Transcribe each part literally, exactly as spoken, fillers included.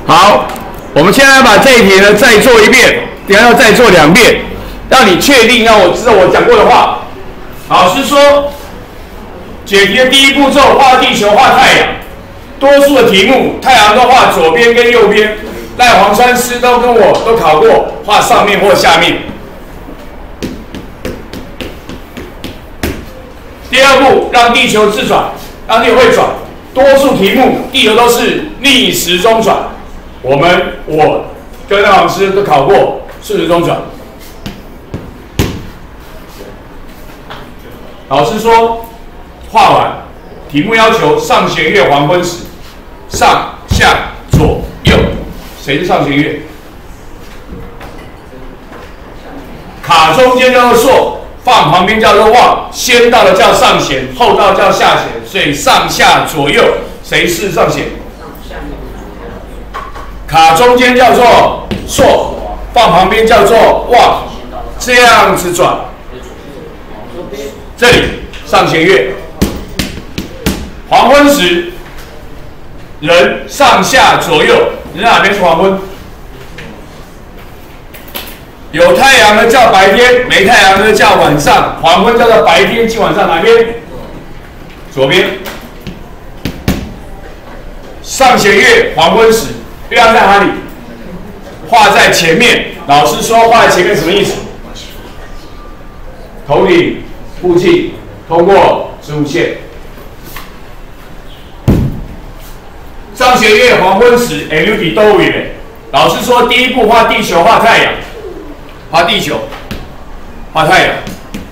好，我们现在把这一题呢再做一遍，等下要再做两遍，让你确定让我知道我讲过的话。老师说，解题的第一步骤画地球、画太阳，多数的题目太阳都画左边跟右边，赖黄川师都跟我都考过，画上面或下面。第二步，让地球自转，让地球会转。多数题目地球都是逆时钟转，我们我跟赖老师都考过顺时钟转。老师说，画完，题目要求上弦月黄昏时，上下左右，谁是上弦月？卡中间叫做朔，放旁边叫做望，先到的叫上弦，后到叫下弦，所以上下左右谁是上弦？卡中间叫做朔，放旁边叫做望，这样子转。这里上弦月，黄昏时，人上下左右，你哪边是黄昏？有太阳的叫白天，没太阳的叫晚上。黄昏叫做白天及晚上，哪边？左边。上弦月，黄昏时，月亮在哪里？画在前面。老师说画在前面什么意思？头顶附近通过子午线。上弦月黄昏时 ，L 比都为嘞。老师说第一步画地球，画太阳。画地球，画太阳。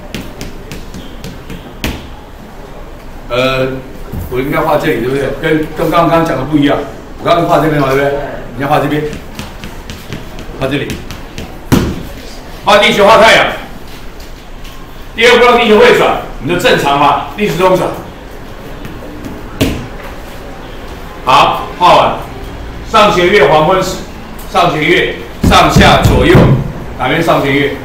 呃，我应该画这里，对不对？跟跟刚刚讲的不一样。我刚刚画这边嘛，对不对？你要画这边，画这里。画地球，画太阳。第二步让地球会转，我们就正常嘛，逆时钟转。好，画完。上弦月黄昏时，上弦月上下左右。哪边上弦月？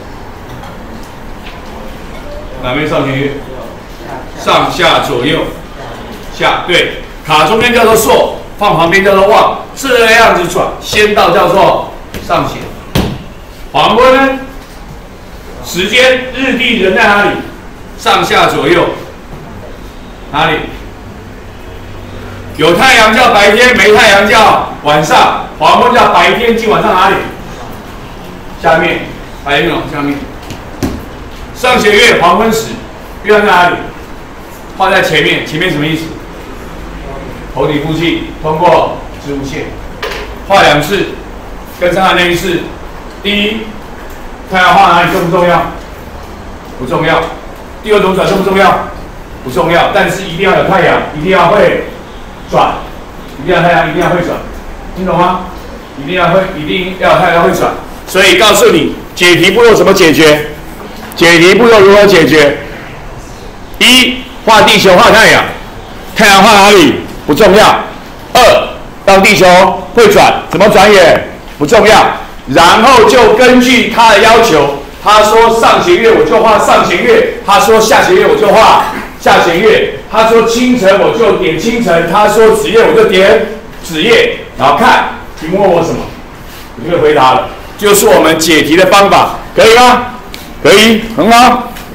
哪边上弦月？上下左右，下对，卡中间叫做朔，放旁边叫做望，这样子转，先到叫做上弦。黄昏呢？时间日地人在哪里？上下左右，哪里？有太阳叫白天，没太阳叫晚上。黄昏叫白天及晚上哪里？下面，还有下面，上弦月黄昏时，月亮在哪里？画在前面，前面什么意思？头顶附近通过子午线，画两次，跟上来那一次。第一，太阳画哪里重不重要？不重要。第二种转重不重要？不重要，但是一定要有太阳，一定要会转，一定要太阳，一定要会转，听懂吗？一定要会，一定要有太阳会转。所以告诉你，解题步骤怎么解决？解题步骤如何解决？一，画地球，画太阳，太阳画哪里不重要。二，让地球会转，怎么转也不重要。然后就根据他的要求，他说上弦月我就画上弦月，他说下弦月我就画下弦月，他说清晨我就点清晨，他说子夜我就点子夜，然后看题目问我什么，我就会回答了。就是我们解题的方法，可以吗？可以，很好。